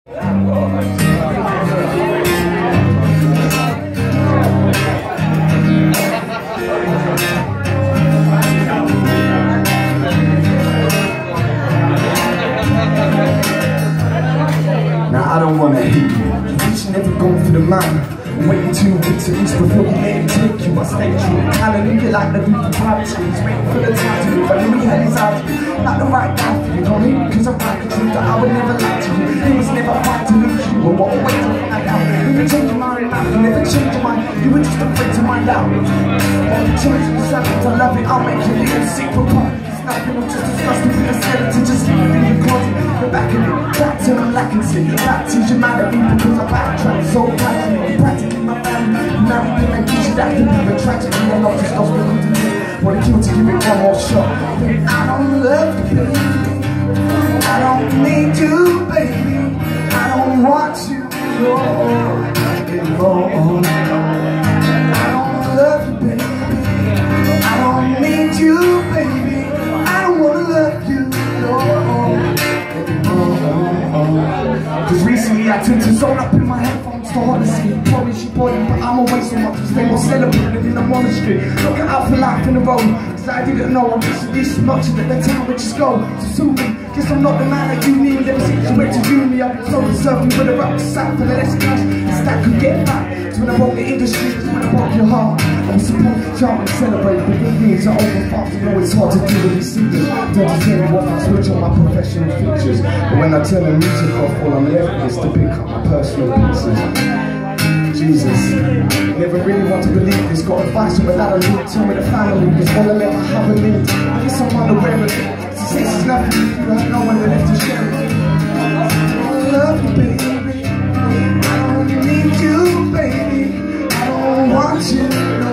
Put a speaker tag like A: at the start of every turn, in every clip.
A: Now I don't wanna hate you, but you never gone for the man. Waiting till victories before you let him take you. I stay true, hallelujah, like the people private schools. Waiting for the time to move, I knew he had his eyes. Not the right guy for you, don't mean because I'm right, the truth that I would never lie to you. He was never fight to lose you, and what a way to find out. Never change your mind, you never change your mind. You were just afraid to find out. All the change yourself to love it, I'll make you little secret part. It's nothing, I'm just disgusting with the selling to just leave it in your closet. You're back in it, back to them lacking sin. Back to your mad at me because I'm backtracked so passionate. Practically my family, married them and teach you that to be a tragedy. I'm not just lost with you. Wanna kill to give it one more shot. I don't love you, baby. I don't need you, baby. I don't want you anymore. I don't love you, baby. I don't need you, baby. I don't wanna love you anymore. Cause recently I tend to zone up in my headphones to honesty. Promise you boy, but I'm away so much cause they were celebrating in the monastery. Looking out for life in the road, cause I didn't know I missed this much that the time would just go. So sue me, guess I'm not the man that you need. Ever since you went to uni, I've been so deserving with a rap sack for the less cash. It's that could get back. It's when I broke the industry, it's when I broke your heart. I was supposed to jump and celebrate, but good things are over fast. You know it's hard to do with these singers. Don't tell me what I switch on my professional features. But when I turn the music off, all I'm left with is to pick up my personal pieces. Jesus, never really want to believe this. Got advice from a lot of lead. Tell me the family is all I ever have lived. I guess I'm unaware of it. Since it's nothing if you have no one left to share it. I love you, baby. I don't need you, baby. I don't want you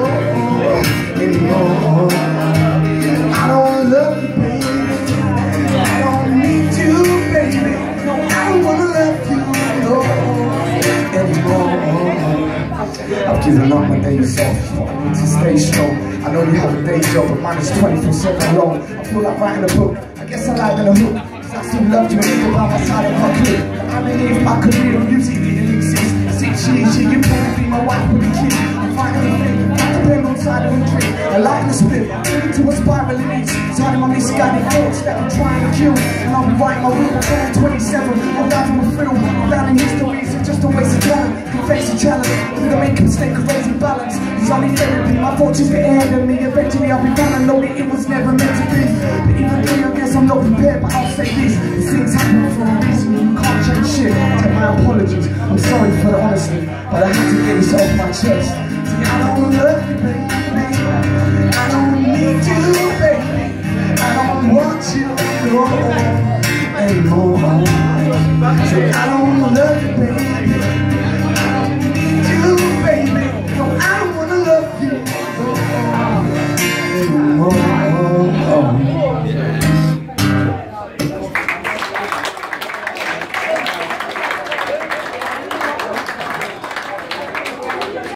A: anymore. I don't love you, baby. I don't need you, baby. I don't wanna love you anymore. I've given up my days off, I need to stay strong. I know you have a day job, but mine is 24/7 long. I feel like writing a book, I guess I like in a hook. Cause I still love you and think about my side of my clip. I believe my career of music didn't exist. 6 years, yeah, you probably be my wife with a kid. I'm fighting the thing, I depend on side of a drink. I like the split, turning to a spiraling each. Tired my misguided thoughts that I'm trying to kill. And I'll be writing my will at 27. I'm down from a thrill, I'm down in histories. It's just a waste of talent, can face a challenge. Through the make a mistake of raising balance. It's only therapy, my fortunes get ahead of me. Eventually I'll be found and know that it was never meant to be. But even though I guess I'm not prepared, but I'll say this. These things happen for a reason, you can't change shit. Take my apologies, I'm sorry for the honesty, but I had to get this off my chest. See, I don't love you, baby. I don't